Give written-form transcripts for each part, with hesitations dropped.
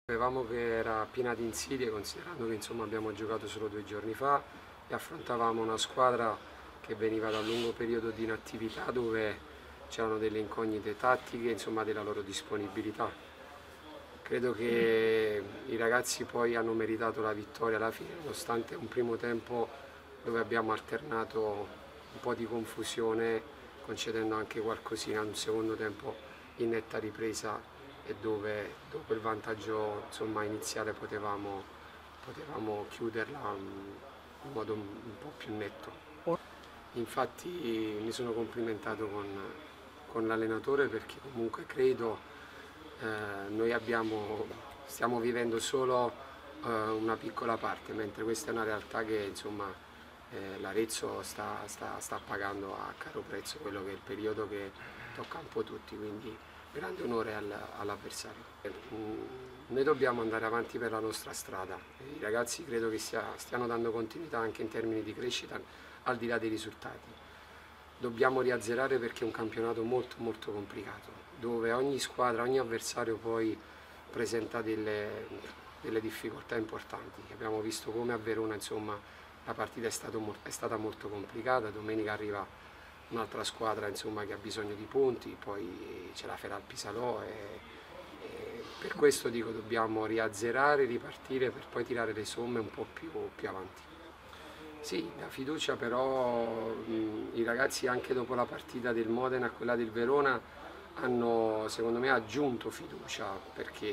Sapevamo che era piena di insidie, considerando che insomma, abbiamo giocato solo 2 giorni fa e affrontavamo una squadra che veniva da un lungo periodo di inattività dove c'erano delle incognite tattiche, insomma, della loro disponibilità. Credo che i ragazzi poi hanno meritato la vittoria alla fine, nonostante un primo tempo dove abbiamo alternato un po' di confusione, concedendo anche qualcosina, un secondo tempo in netta ripresa e dove dopo il vantaggio insomma, iniziale potevamo chiuderla in modo un po' più netto. Infatti mi sono complimentato con l'allenatore perché comunque credo noi stiamo vivendo solo una piccola parte, mentre questa è una realtà che insomma, l'Arezzo sta pagando a caro prezzo quello che è il periodo che tocca un po' tutti, quindi grande onore all'avversario. Noi dobbiamo andare avanti per la nostra strada, i ragazzi credo che stiano dando continuità anche in termini di crescita al di là dei risultati. Dobbiamo riazzerare perché è un campionato molto molto complicato, dove ogni squadra, ogni avversario poi presenta delle difficoltà importanti. Abbiamo visto come a Verona insomma, la partita è stata molto complicata, domenica arriva un'altra squadra insomma, che ha bisogno di punti, poi c'è la Feral Pisalò e per questo dico dobbiamo riazzerare, ripartire per poi tirare le somme un po' più avanti. Sì, la fiducia però i ragazzi anche dopo la partita del Modena a quella del Verona hanno secondo me aggiunto fiducia perché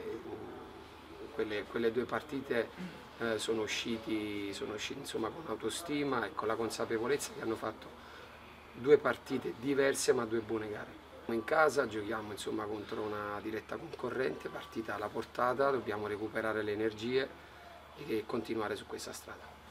quelle 2 partite sono usciti insomma, con autostima e con la consapevolezza che hanno fatto 2 partite diverse ma 2 buone gare. In casa giochiamo insomma, contro una diretta concorrente, partita alla portata, dobbiamo recuperare le energie e continuare su questa strada.